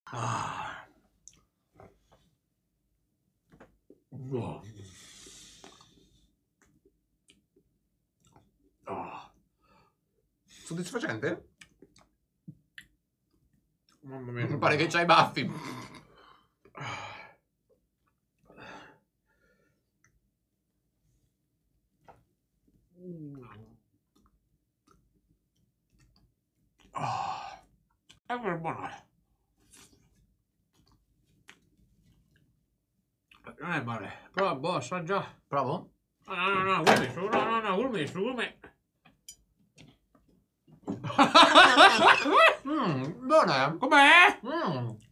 Ah. Wow. Oh. Soddisfacente? Mamma mia. Mi pare che c'hai i baffi. Oh. È buono. Non è male. Però boh, assaggia. Provo? No, gulmi su. Buona. Com'è?